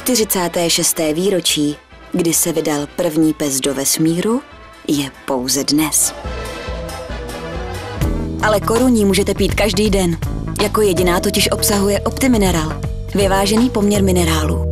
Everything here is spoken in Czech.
46. výročí, kdy se vydal první pes do vesmíru, je pouze dnes. Ale koruní můžete pít každý den. Jako jediná totiž obsahuje OptiMineral, vyvážený poměr minerálů.